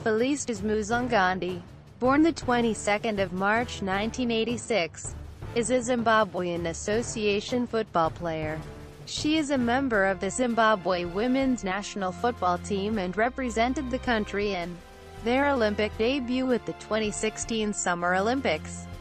Felistas Muzongondi, born the 22nd of March 1986, is a Zimbabwean association football player. She is a member of the Zimbabwe women's national football team and represented the country in their Olympic debut at the 2016 Summer Olympics.